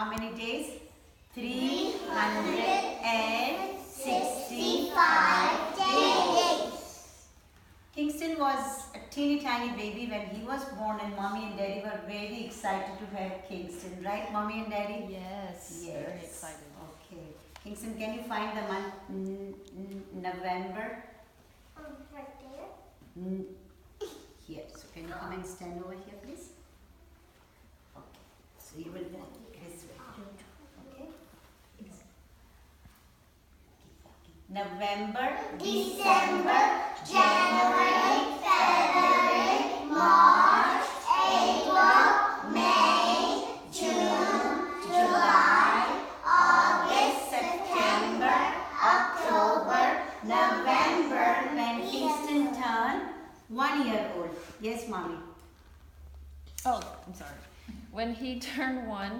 how many days? 365 days. Kingston was a teeny tiny baby when he was born, and Mommy and Daddy were very excited to have Kingston, right, Mommy and Daddy? Yes, very excited. Okay. Kingston, can you find the month November? Right there. Here. So can you come and stand over here, please? Okay. So you will go this way. Okay. November, December, January, February, March, April, May, June, July, August, September, October, November, when Kingston turned 1 year old. Yes, Mommy. Oh, I'm sorry. When he turned 1,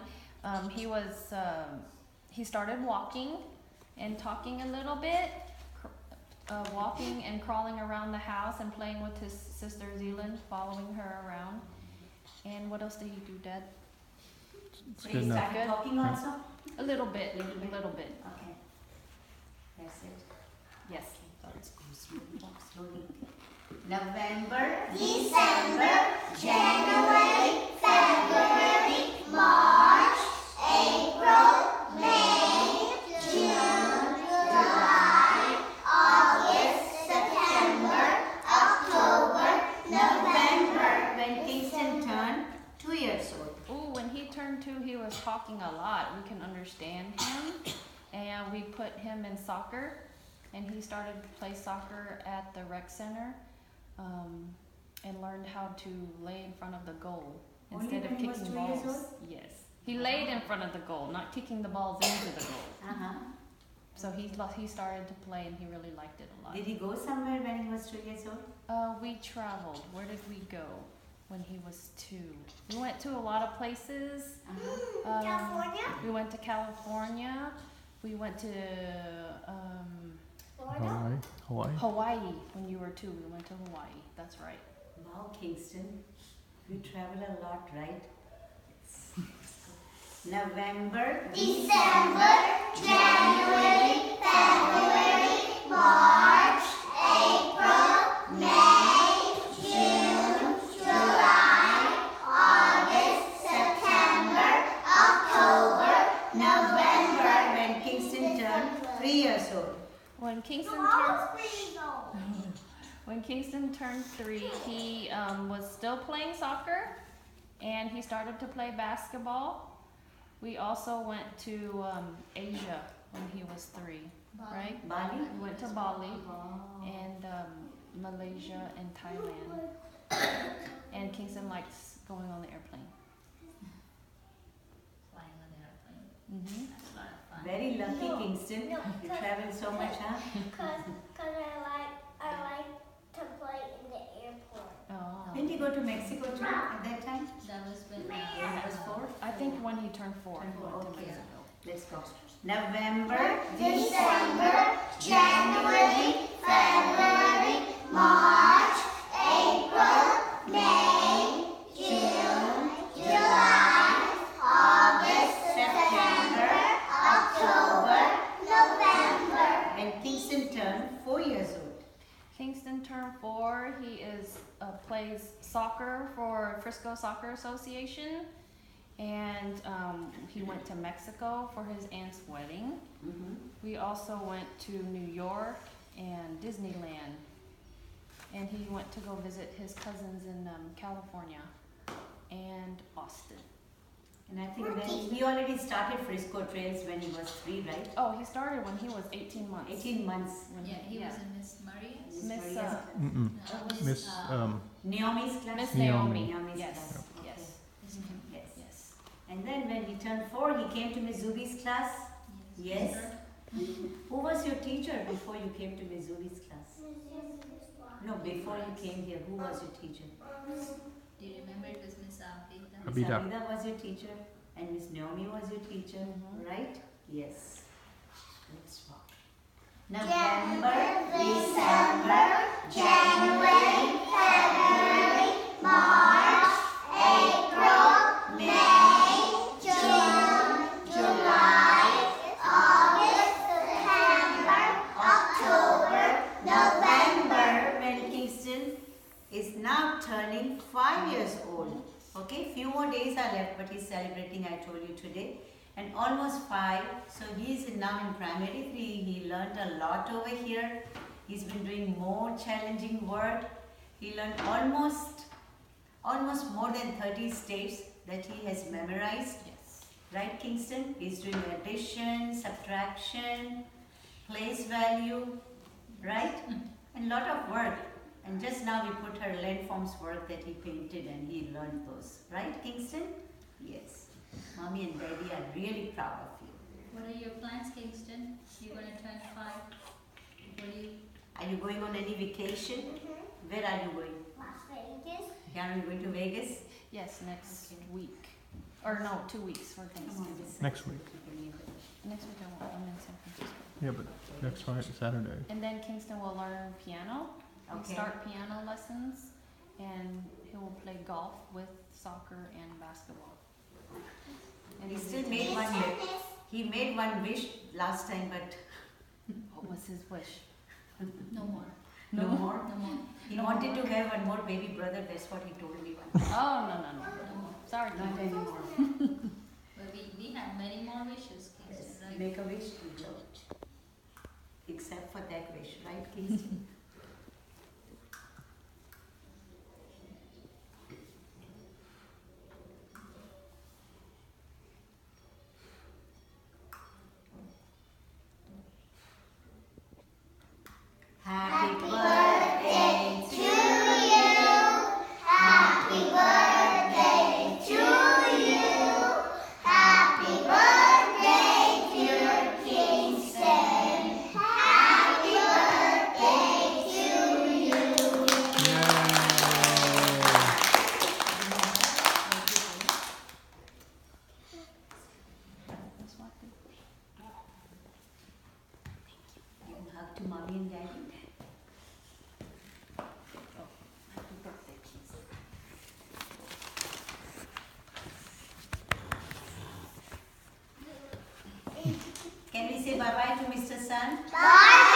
he started walking and talking a little bit, walking and crawling around the house and playing with his sister Zealand, following her around. And what else did he do, Dad? So he started talking also? A little bit, a little bit. Okay. That's it. Yes. Let's go slowly, walk slowly. November, December, January, February, March, April, May, June, July, August, September, October, November, when Kingston turned 2 years old. Ooh, when he turned 2, he was talking a lot. We can understand him. And we put him in soccer. And he started to play soccer at the rec center. And learned how to lay in front of the goal instead of kicking balls. Yes, he laid in front of the goal, not kicking the balls into the goal. So he started to play, and he really liked it a lot. Did he go somewhere when he was 2 years old? We traveled. Where did we go when he was 2? We went to a lot of places. California? We went to California. We went to Hawaii. When you were 2, we went to Hawaii. That's right. Wow, Kingston, you travel a lot, right? November, December, January, February, March, April, May, June, July, August, September, October, November, when Kingston turned 3 years old. When Kingston turned 3, he was still playing soccer, and he started to play basketball. We also went to Asia when he was 3, right? Bali? We went to Bali and Malaysia and Thailand. And Kingston likes going on the airplane. Flying on the airplane. Mm-hmm. That's a lot of fun. Very lucky, Kingston. You travel so much, huh? Because I like to play in the airport. Oh. Didn't you go to Mexico too at that time? That was when When he was 4? I think when he turned 4, he Turned four, went to okay. Mexico. Let's go. November, December, January, February, March, April, May, June, July, August, September, October, November. And Kingston turned 4 years old. Kingston turned 4. He plays soccer for Frisco Soccer Association, and he went to Mexico for his aunt's wedding. We also went to New York and Disneyland, and he went to go visit his cousins in California and Austin. And I think then he already started Frisco Trails when he was 3, right? Oh, he started when he was 18 months. 18 months. Yeah, he was in Miss Maria's. Miss Miss Naomi's class? Miss Naomi. Naomi's Yes, class. yes, Yes. yes. And then when he turned 4, he came to Miss Zubi's class? Yes. Who was your teacher before you came to Miss Zubi's class? No, before you came here, who was your teacher? Do you remember it was Miss Abida? Miss Abida. Abida was your teacher, and Miss Naomi was your teacher, right? Yes. Let's walk. November, December, January, February, March, April, May, June, days are left, but he's celebrating, I told you today. And almost 5, so he's now in primary 3. He learned a lot over here. He's been doing more challenging work. He learned almost more than 30 states that he has memorized. Yes. Right, Kingston? He's doing addition, subtraction, place value, right? And lot of work. And just now we put her landforms work that he painted and he learned those. Right, Kingston? Yes. Mommy and Daddy are really proud of you. What are your plans, Kingston? You're gonna turn 5. What do you? Are you going on any vacation? Where are you going? Las Vegas. Are you going to Vegas? Yes, next Okay. week. Or no, 2 weeks for Come on, Thanksgiving. this Next side. week. Next week I'm in San Francisco. Yeah, but next Friday, Saturday. And then Kingston will learn piano. We Okay. start piano lessons, and he will play golf with soccer and basketball. And He he's still into- made one wish. He made one wish last time, but What was his wish? No more. no more. No more. He wanted to have one more baby brother. That's what he told me one time. Oh no. No more. Sorry. Not anymore. But we have many more wishes, Kingston, right? Make a wish to go. Except for that wish, right, Kingston? Happy birthday to you. Happy birthday to you. Happy birthday, dear Kingston. Happy birthday to you. That's what they- You can hug to mommy and daddy. Happy birthday, Kingston. Can we say bye bye to Mr. Sun? Bye.